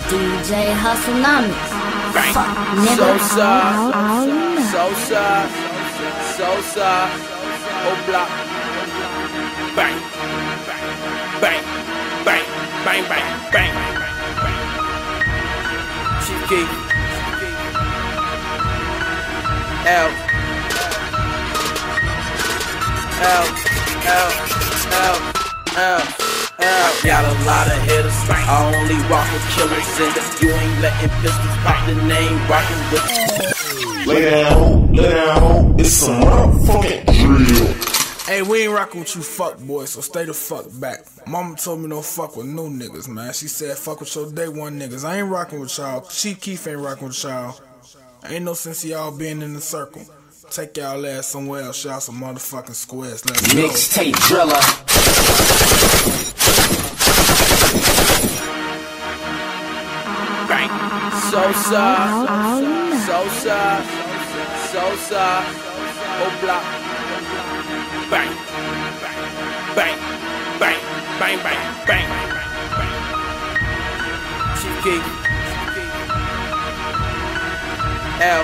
DJ Hustlenomics. Fuck, nigga. Sosa, oh block. Bang, bang, bang, bang, bang, bang. Chief Keef. L. Got a lot of hitters, I only rock with killers. And if you ain't letting pistols pop, the name rockin' with. Lay down, it's some motherfucking drill. Hey, we ain't rockin' with you fuck boys, so stay the fuck back. Mama told me no fuck with new niggas, man. She said fuck with your day one niggas. I ain't rockin' with y'all. Chief Keef ain't rockin' with y'all. Ain't no sense of y'all being in the circle. Take y'all ass somewhere else, y'all some motherfucking squares. Let's go. Mixtape driller. Bang. Sosa, oh block. Bang, bang, bang, bang, bang, bang. Chief Keef. L.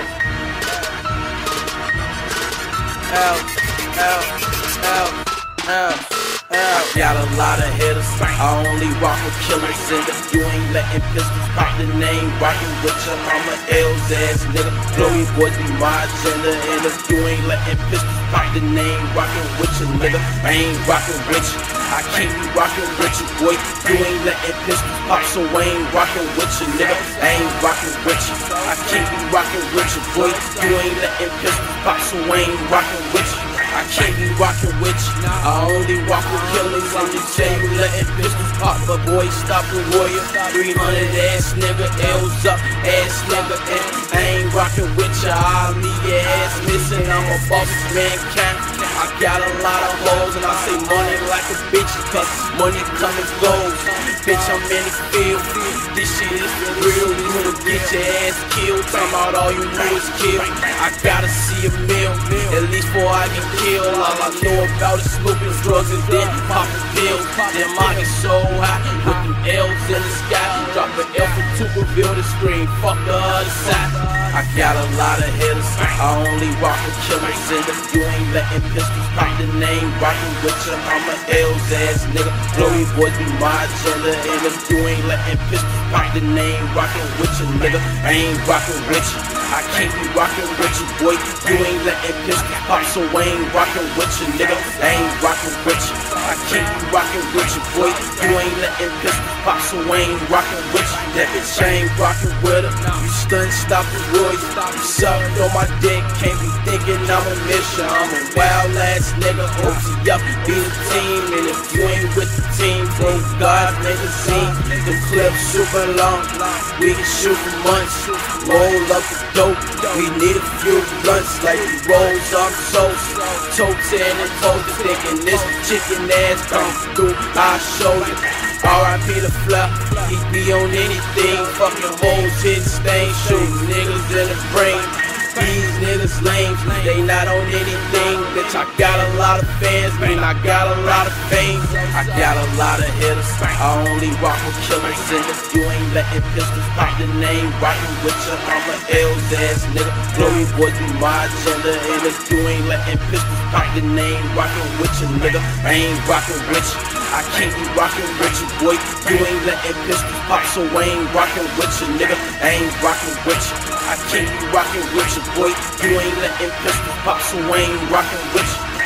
Got a lot of hitters, I only rock with killers. And if you ain't letting pistols pop, the name rockin' with your mama L's ass nigga. Glory boys be my agenda. And if you ain't letting pistols pop, the name rockin' with your nigga. I ain't rockin' with you, I can't be rockin' with you, boy. You ain't letting pistols pop, so I ain't rockin' with you, nigga. I ain't rockin' with you, I can't be rockin' with you, boy. You ain't letting pistols pop, so I ain't rockin' with you. I can't be rockin' with you, I only rock with killers. And you say you letting pistols pop, but boy, stop the warrior. 300 ass nigga, L's up, ass nigga. And I ain't rockin' with you, I'll leave your ass missing. I'm a boss man, count. I got a lot of hoes, and I say money like a bitch, cause money come and goes. Bitch, I'm in the field, this shit is for real. You wanna get your ass killed, talking about all you know is kill. I gotta see a meal, at least before I get killed. All I know about is smoking drugs and then popping pills. Then I get so high with them L's in the sky. Drop an L for two, reveal the screen, fuck the other side. I got a lot of hitters, I only rock with killers. And if you ain't letting pistols pop, the name rockin' with your mama L's ass nigga. Glory boys be my agenda. And if you ain't letting pistols pop, the name rockin' with your nigga. I ain't rockin' with you, I can't be rockin' with you, boy. You ain't letting pistols pop, so I ain't rockin' with you, nigga. I ain't rockin' with you, I can't be rockin' with you, boy. You ain't letting pistols pop, so I ain't rockin' with you. That bitch, I ain't rockin' with her. You stun, stop the Royce. You sucked on my dick, can't be thinking I'm a mission. I'm a wild ass nigga, OT up, be the team. And if you ain't with the team, bro, God magazine. The clips super long, we can shoot for months. Roll up the dope, we need a few blunts like the rolls off souls. Toe 10 and toes, thinking this chicken ass come through, I'll show you. R.I.P. the flop, he be on anything. Fucking hoes, hit stain, shoot niggas in the brain. These niggas lame, they not on anything. Bitch, I got a lot of fans, man, I got a lot of fame. I got a lot of hitters, I only rock with killers. And if you ain't letting pistols pop, the name rockin' with your mama L's ass nigga. Glory boys be my agenda. And if you ain't letting pistols pop, the name rockin' with your nigga. I ain't rockin' with you, I can't be rockin' with you, boy. You ain't letting pistols pop, so I ain't rockin' with you, nigga. I ain't rockin' with you, I can't be rockin' with you, boy. You ain't letting pistols pop, so I ain't rockin' with you.